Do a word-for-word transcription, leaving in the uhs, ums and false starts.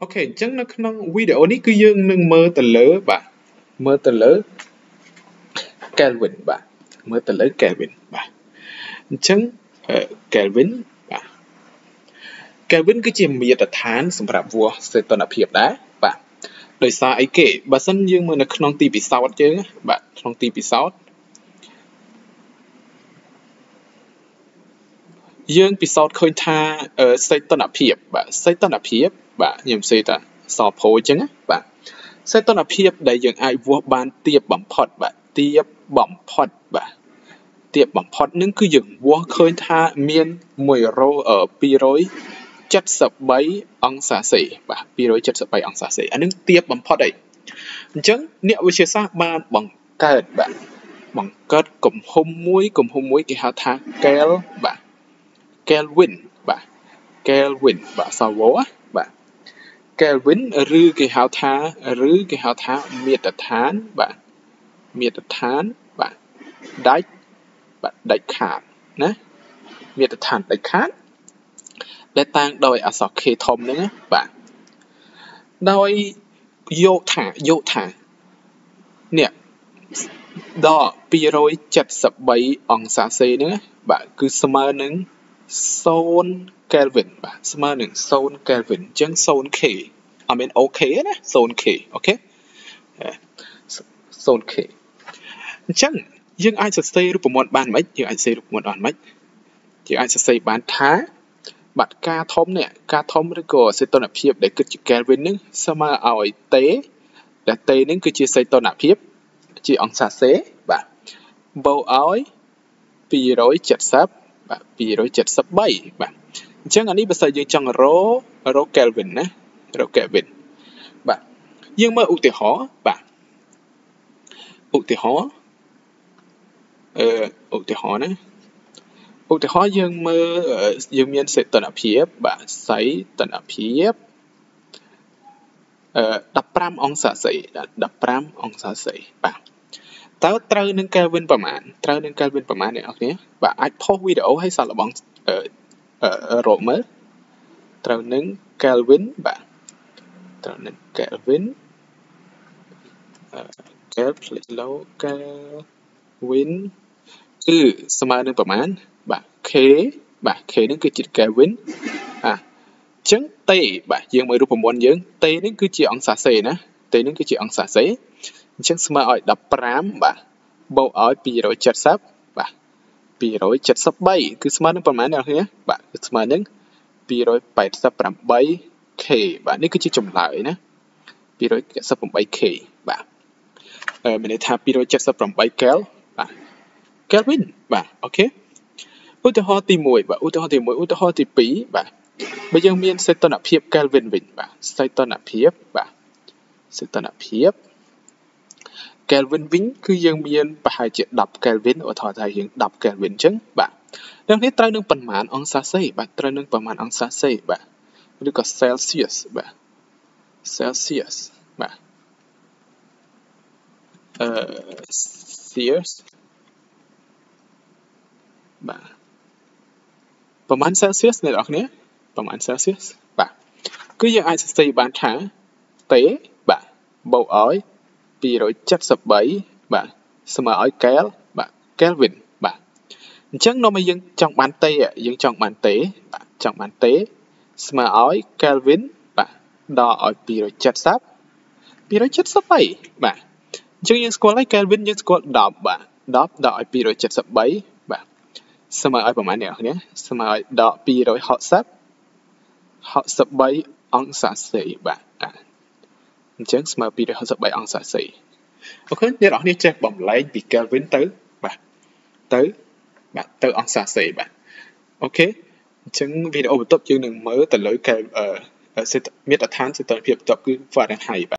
ok chẳng nó trong video này cứ dương nâng mơ tờ lỡ bà mơ tờ lỡ Kelvin bà mơ tờ lỡ Kelvin bà chẳng Kelvin bà Kelvin cứ chỉ miệt ở tháng sầm rạp vua sẽ tận hợp hiệp đá bà đời xa ấy kể bà sân dương mơ nó trong tì bị sao chứ bà trong tì bị sao dương bị sao khơi tha ở xây tận hợp hiệp bà xây tận hợp hiệp bà nhầm xây ta sọp hồi chứ bà xây tận hợp hiệp để dương ai vua ban tiệp bẩm phật bà tiệp bẩm phật bà tiệp bẩm phậtนึงคือdương vua khơi tha miên mười rô ở pi rối chất sập bấy ông xã sĩ bà pi rối chất sập bấy ông xã sĩ anhนึงtiệp bẩm phật đấy chứ nếu với chia sẻ ban bằng cật bà bằng cật cùng hôm muối cùng hôm muối cái hạt tha kel bà Kelvin bà Kelvin bà sao vố bà Kelvin rư cái hào thá rư cái hào thá miệt thán bà miệt thán bà đáy bà đáy khát nè miệt thán đáy khát để tăng đôi ở sọ khê thông nữa bà đôi vô thả vô thả nè đó pi rồi chặt sập bấy ông xã xê nữa bà cứ smart nứng Zone Kelvin bà smart nứng zone Kelvin chẳng zone K I mean OK nè zone K OK zone K chẳng nhưng ai sẽ xâyรูปมวล បាន មិន យើង អាច xây រូបមวล បាន មិន យើង អាច សរសេរ បាន ថា បាត់ ការ ធំ នេះ ការ ធំ ឬ ក៏ សីតុណ្ហភាព ដែល គិត ជា Kelvin នឹង ស្មើ ឲ្យ T ដែល T នឹង គឺជា សីតុណ្ហភាព ជា អង្សាសេ បាទ បូក ឲ្យ ពីររយเจ็ดสิบ បាទ ពីររយเจ็ดสิบสาม បាទ អញ្ចឹង អានេះ បើ សិន យើង ចង់ រករក Kelvin ណា រក Kelvin បាទ យើង មើល ឧទាហរណ៍ បាទ ឧទាហរណ៍ អឺ ឧទាហរណ៍ ណា ឧទាហរណ៍ យើង មើល យើង មាន សីតុណ្ហភាព បាទ សីតុណ្ហភាព អឺ 15 អង្សាសេ 15 អង្សាសេ បាទ តើ ត្រូវ នឹង Kelvin ប្រមាណ ត្រូវ នឹង Kelvin ប្រមាណ អ្នក នរ គ្នា បាទ អាច ផុស វីដេអូ ឲ្យ សាកល្បង អឺ អឺ រក មើល ត្រូវ នឹង Kelvin បាទ ត្រូវ នឹង Kelvin អឺ Kelvin Kelvin គឺ ស្មើ នឹង ប្រមាណ បាទ K បាទ K នឹង គឺជា Kelvin អា ចឹង T បាទ យើង មើល រូបមន្ត យើង T នឹង គឺជា អង្សាសេ ណា T នឹង គឺជា អង្សាសេ អញ្ចឹង ស្មើ ឲ្យ ដប់ប្រាំ បាទ បូក ឲ្យ ពីររយเจ็ดสิบ បាទ ពីររយเจ็ดสิบสาม គឺ ស្មើ នឹង ប្រមាណ អ្នក គ្នា បាទ គឺ ស្មើ នឹង ពីររយแปดสิบแปด K បាទ នេះ គឺជា ចម្លើយ ណា ពីររយแปดสิบแปด K បាទ អឺ មាន ន័យ ថា ពីររយเจ็ดสิบแปด Kel បាទ Kelvin បាទ អូខេ ឧទាហរណ៍ ទីមួយ បាទ ឧទាហរណ៍ ទីមួយ ឧទាហរណ៍ ទីពីរ បាទ បើ យើង មាន សីតុណ្ហភាព Kelvin វិញ បាទ សីតុណ្ហភាព បាទ សីតុណ្ហភាព Kelvin វិញ គឺ យើង មាន ប្រហែល ជា ដប់ Kelvin ឧទាហរណ៍ ថា យើង ដប់ Kelvin អញ្ចឹង បាទ អ្នកនេះ ត្រូវ នឹង ប៉ុន្មាន អង្សាសេ បាទ ត្រូវ នឹង ប៉ុន្មាន អង្សាសេ បាទ ឬ ក៏ Celsius បាទ Celsius បាទ អឺ Celsius បាទ ប្រមាណ Celsius អ្នកនរ គ្នា ប្រមាណ Celsius បាទ គឺ យើង អាច សរសេរ បាន ថា T បាទ បូក ឲ្យ ពីររយเจ็ดสิบสาม បាទ ស្មើ ឲ្យ Kel បាទ Kelvin បាទ អញ្ចឹង នាំ ឲ្យ យើង ចង់ បាន T យើង ចង់ បាន T បាទ ចង់ បាន T ស្មើ ឲ្យ Kelvin បាទ ដល់ ឲ្យ ពីររយเจ็ดสิบ ពីររយเจ็ดสิบสาม បាទ អញ្ចឹង យើង ស្គាល់ ហើយ Kelvin យើង ស្គាល់ ដប់ បាទ ដប់ ដល់ ឲ្យ ពីររយเจ็ดสิบสาม បាទ ស្មើ ឲ្យ ប្រមាណ អ្នក គ្នា ស្មើ ឲ្យ ដល់ ពីររយหกสิบ หกสิบสาม អង្សាសេ បាទ អញ្ចឹង ស្មើ ពីររយหกสิบสาม អង្សាសេ អូខេ អ្នកនរ គ្នា ចេះ បំលែង ពី Kelvin ទៅ បាទ ទៅ បាទ ទៅ អង្សាសេ បាទ អូខេ អញ្ចឹង វីដេអូបន្ទាប់ យើង នឹង មើល ទៅលើ Kel អឺ មាត្រដ្ឋាន សីតុណ្ហភាព បន្ទាប់ គឺ Fahrenheit បាទ